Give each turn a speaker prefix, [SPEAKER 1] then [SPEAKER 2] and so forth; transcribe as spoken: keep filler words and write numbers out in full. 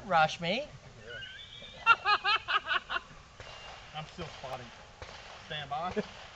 [SPEAKER 1] Don't rush me.
[SPEAKER 2] I'm still spotting. Stand by.